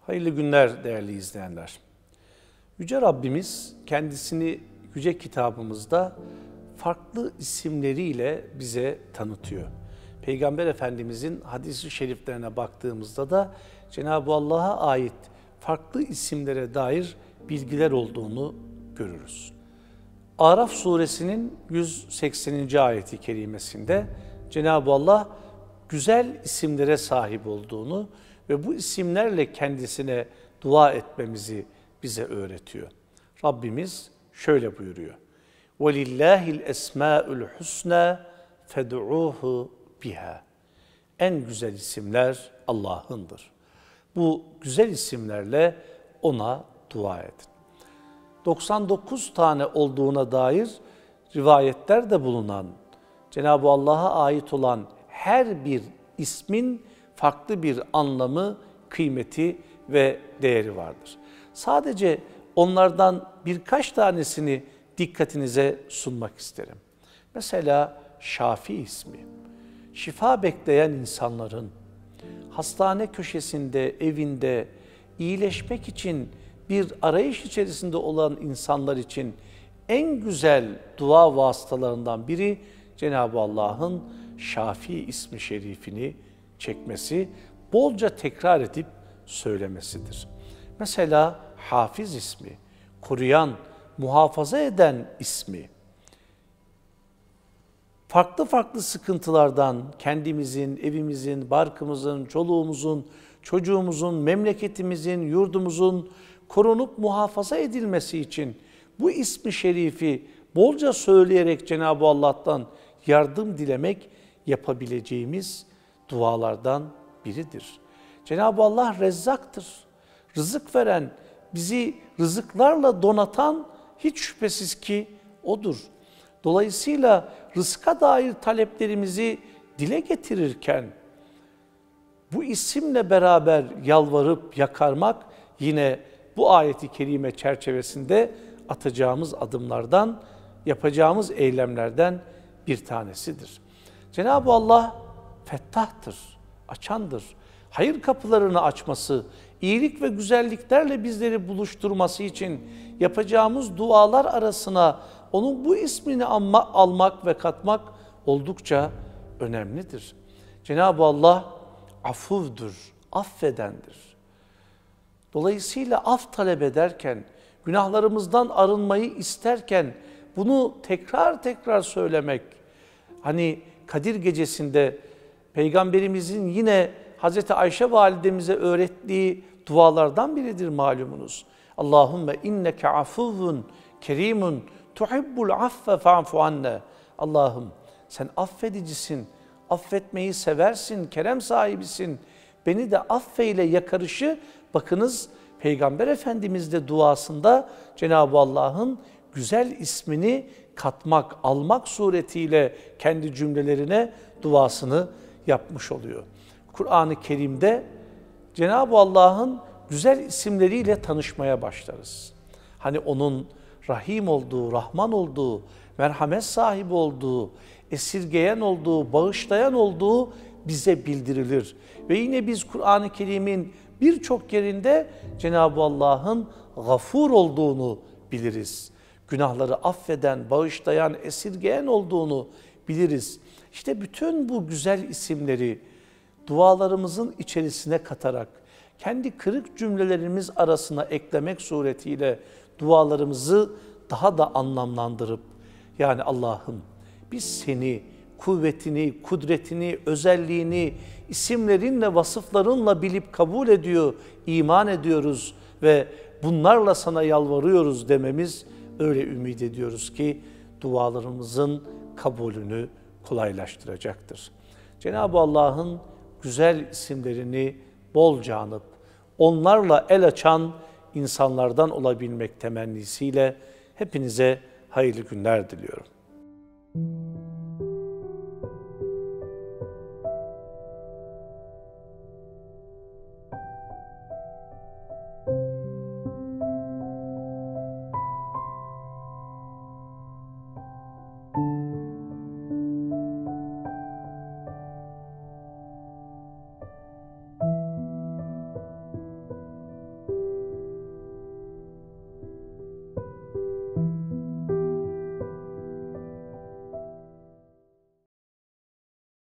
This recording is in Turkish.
Hayırlı günler değerli izleyenler. Yüce Rabbimiz kendisini yüce kitabımızda farklı isimleriyle bize tanıtıyor. Peygamber Efendimizin hadis-i şeriflerine baktığımızda da Cenab-ı Allah'a ait farklı isimlere dair bilgiler olduğunu görürüz. Araf suresinin 180. ayeti kerimesinde Cenab-ı Allah güzel isimlere sahip olduğunu ve bu isimlerle kendisine dua etmemizi bize öğretiyor. Rabbimiz şöyle buyuruyor. وَلِلَّهِ الْاَسْمَاءُ الْحُسْنَى فَدُعُوهُ biha. En güzel isimler Allah'ındır. Bu güzel isimlerle ona dua edin. 99 tane olduğuna dair rivayetler de bulunan, Cenab-ı Allah'a ait olan her bir ismin farklı bir anlamı, kıymeti ve değeri vardır. Sadece onlardan birkaç tanesini dikkatinize sunmak isterim. Mesela Şafi ismi, şifa bekleyen insanların hastane köşesinde, evinde iyileşmek için bir arayış içerisinde olan insanlar için en güzel dua vasıtalarından biri Cenab-ı Allah'ın Şafi ismi şerifini çekmesi, bolca tekrar edip söylemesidir. Mesela Hafiz ismi, koruyan, muhafaza eden ismi, farklı farklı sıkıntılardan kendimizin, evimizin, barkımızın, çoluğumuzun, çocuğumuzun, memleketimizin, yurdumuzun korunup muhafaza edilmesi için bu ismi şerifi bolca söyleyerek Cenab-ı Allah'tan yardım dilemek yapabileceğimiz dualardan biridir. Cenab-ı Allah Rezzak'tır. Rızık veren, bizi rızıklarla donatan hiç şüphesiz ki O'dur. Dolayısıyla rızka dair taleplerimizi dile getirirken bu isimle beraber yalvarıp yakarmak yine bu ayeti kerime çerçevesinde atacağımız adımlardan, yapacağımız eylemlerden bir tanesidir. Cenab-ı Allah fettahtır, açandır. Hayır kapılarını açması, iyilik ve güzelliklerle bizleri buluşturması için yapacağımız dualar arasına onun bu ismini almak ve katmak oldukça önemlidir. Cenab-ı Allah afuvdur, affedendir. Dolayısıyla af talep ederken, günahlarımızdan arınmayı isterken bunu tekrar tekrar söylemek, hani Kadir Gecesi'nde Peygamberimizin yine Hazreti Ayşe validemize öğrettiği dualardan biridir malumunuz. Allahümme inneke afuvun kerimun tuhibbul affe fa'fu anne. Allah'ım sen affedicisin, affetmeyi seversin, kerem sahibisin. Beni de affeyle yakarışı, bakınız Peygamber Efendimiz de duasında Cenab-ı Allah'ın güzel ismini katmak, almak suretiyle kendi cümlelerine duasını yapmış oluyor. Kur'an-ı Kerim'de Cenab-ı Allah'ın güzel isimleriyle tanışmaya başlarız. Hani onun Rahim olduğu, Rahman olduğu, merhamet sahibi olduğu, esirgeyen olduğu, bağışlayan olduğu bize bildirilir. Ve yine biz Kur'an-ı Kerim'in birçok yerinde Cenab-ı Allah'ın Gafur olduğunu biliriz. Günahları affeden, bağışlayan, esirgeyen olduğunu biliriz. İşte bütün bu güzel isimleri dualarımızın içerisine katarak, kendi kırık cümlelerimiz arasına eklemek suretiyle dualarımızı daha da anlamlandırıp, yani Allah'ım biz seni, kuvvetini, kudretini, özelliğini, isimlerinle, vasıflarınla bilip kabul ediyor, iman ediyoruz ve bunlarla sana yalvarıyoruz dememiz, öyle ümit ediyoruz ki dualarımızın kabulünü kolaylaştıracaktır. Cenab-ı Allah'ın güzel isimlerini bolca anıp, onlarla el açan insanlardan olabilmek temennisiyle hepinize hayırlı günler diliyorum.